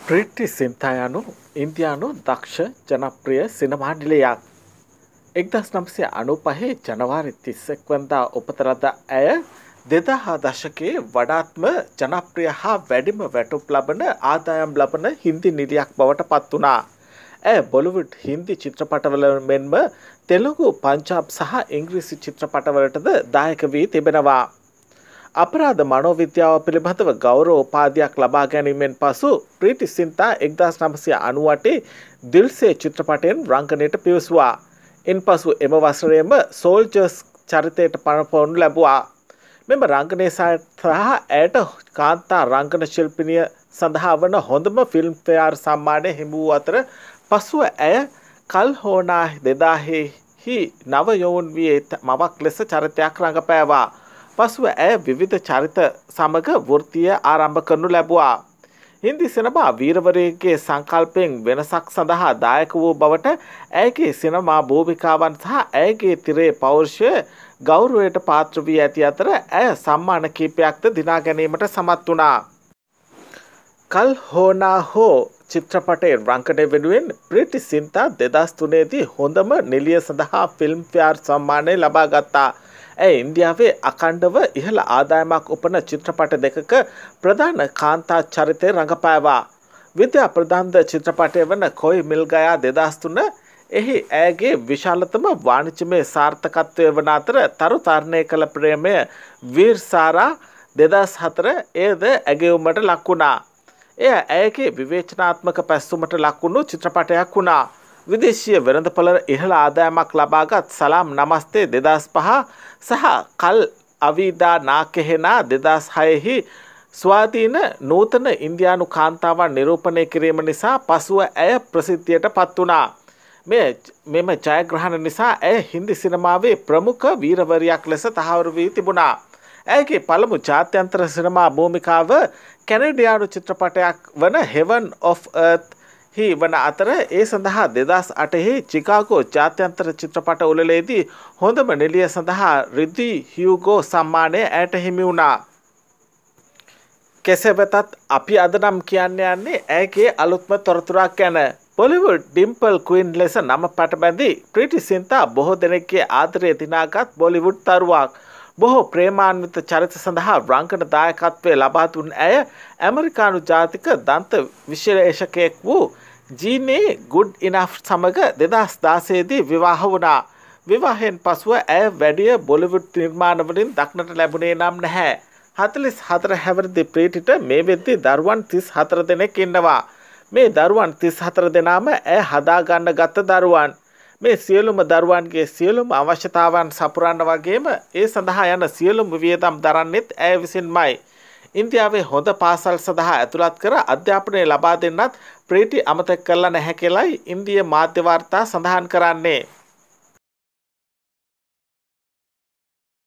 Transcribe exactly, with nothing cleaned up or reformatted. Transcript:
ප්‍රීටි සින්තා යනු ඉන්දියානු දක්ෂ ජනප්‍රිය සිනමා නිලයක්. එක්දස් නම්සිය අනු පහේ ජනවාරි තිස්සෙක් වන්දා උපත ලද ඇය දෙදා දශකයේ වඩාත්ම ජනප්‍රිය හා වැඩිම වැටුප් ලබන ආදායම් ලබන හින්දි නිලියක් බවට පත් වුණා. ඇය බොලිවුඩ් හින්දි චිත්‍රපටවල මෙන්ම තෙලුගු පංජාබ් සහ ඉංග්‍රීසි චිත්‍රපටවලටද දායක වී තිබෙනවා. අපරාධ මනෝවිද්‍යාව පිළිබඳව ගෞරව උපාධියක් ලබා ගැනීමෙන් පසු ප්‍රීටි සින්තා එක්දස් නවසිය අනූ අටේ දිල්සේ චිත්‍රපටයෙන් රංගනයට පිවිසුවා. ඉන්පසු එම වසරේම සෝල්ජර්ස් චරිතයට පනපවනු ලැබුවා. මෙම රංගනය සහ ඇයට කාන්තා රංගන ශිල්පිනිය සඳහා වන හොඳම ෆිල්ම්ෆෙයාර් සම්මානය හිමි වූ අතර පසුව ඇය කල් හෝනා දෙදාහෙහි නව යොවුන් වී මවක් ලෙස චරිතයක් රඟපෑවා. පසුව ඇය විවිධ චරිත සමග වෘත්තිය ආරම්භ කරනු ලැබුවා. හින්දි සිනමා වීරවරයෙකුගේ සංකල්පයෙන් වෙනසක් සඳහා දායක වූ බවට ඇයගේ සිනමා භූමිකාවන් සහ ඇයගේ තිරේ පෞරුෂය ගෞරවයට පාත්‍ර වී ඇති අතර ඇය සම්මාන කීපයක්ද දිනා ගැනීමට සමත් වුණා. කල් හෝනා හෝ චිත්‍රපටයේ රංගනය වෙනුවෙන් ප්‍රීටි සින්තා දෙදස් තුනේදී හොඳම නිලිය සඳහා ෆිල්ම්ෆෙයාර් සම්මානය ලබා ගත්තා. ඇය ඉන්දියාවේ අඛණ්ඩව ඉහළ ආදායමක් උපන චිත්‍රපට දෙකක ප්‍රධාන කාන්තා චරිතය රඟපෑවා. විද්‍යා ප්‍රධාන්ද චිත්‍රපටය වන කොයි මිල් ගයා දෙදස් තුන එහි ඇයගේ විශාලතම වාණිජමය සාර්ථකත්වය වන අතර තරු තරණය කළ ප්‍රේමය වීර් සාරා දෙදස් හතර එයද ඇගයුමට ලක් වුණා. එය ඇයගේ විවේචනාත්මක පැස්සුමට ලක්වුණු චිත්‍රපටයක් වුණා. විදේශීය වෙළඳපොළ ඉහළ ආදායමක් ලබාගත් සලාම් නමස්තේ දෙදස් පහ සහ කල් අවිදා නාකෙහෙනා දෙදස් හයෙහි ස්වාධීන නූතන ඉන්දියානු කාන්තාවන් නිරූපණය කිරීම නිසා පසුව ඇය ප්‍රසිද්ධියට පත් වුණා. මෙම ජයග්‍රහණ නිසා ඇය හින්දි සිනමාවේ ප්‍රමුඛ වීරවරියක් ලෙස තහවුරු වී තිබුණා. ඇයගේ පළමු ජාත්‍යන්තර සිනමා භූමිකාව කැනඩියානු චිත්‍රපටයක් වන හෙවන් ඔෆ් අර්ත් හි වන අතර ඒ සඳහා දෙදස් අටෙහි චිකාගෝ ජාත්‍යන්තර චිත්‍රපට උළෙලේදී හොඳම නිලිය සඳහා රිදී හියුගෝ සම්මානය ඇයට හිමි වුණා. කෙසේ වෙතත් අපි අද නම් කියන්න යන්නේ ඇයගේ අලුත්ම තොරතුරක් ගැන. බොලිවුඩ් ඩිම්පල් ක්වීන් ලෙස නම පටබැඳි ප්‍රීටි සින්තා බොහෝ දෙනෙක්ගේ ආදරය දිනාගත් බොලිවුඩ් තරුවක්. බොහෝ ප්‍රේමාන්විත චරිත සඳහා රංගන දායකත්වය ලබා දුන් ඇය ඇමරිකානු ජාතික දන්ත විශ්ලේෂකයෙක් වූ ජීනේ ගුඩ් ඉනෆ් සමග දෙදස් දාසයේදී විවාහ වුණා. විවාහයෙන් පසුව ඇය වැඩිය බොලිවුඩ් නිර්මාණවලින් දක්නට ලැබුණේ නම් නැහැ. හතළිස් හතර හැවිරිදි ප්‍රීටිට මේ වෙද්දී දරුවන් තිස් හතර දෙනෙක් ඉන්නවා. මේ දරුවන් තිස් හතර දෙනාම ඇය හදාගන්න ගත්ත දරුවන්. මේ සියලුම දරුවන්ගේ සියලුම අවශ්‍යතාවන් සපුරන්න වගේම ඒ සඳහා යන සියලුම වියදම් දරන්නෙත් ඇය විසින්මයි. ඉන්දියාවේ හොඳ පාසල් සඳහා ඇතුළත් කර අධ්‍යාපනය ලබා දෙන්නත් ප්‍රීටි අමතක කරලා නැහැ කියලයි ඉන්දිය මාධ්‍ය වාර්තා සඳහන් කරන්නේ.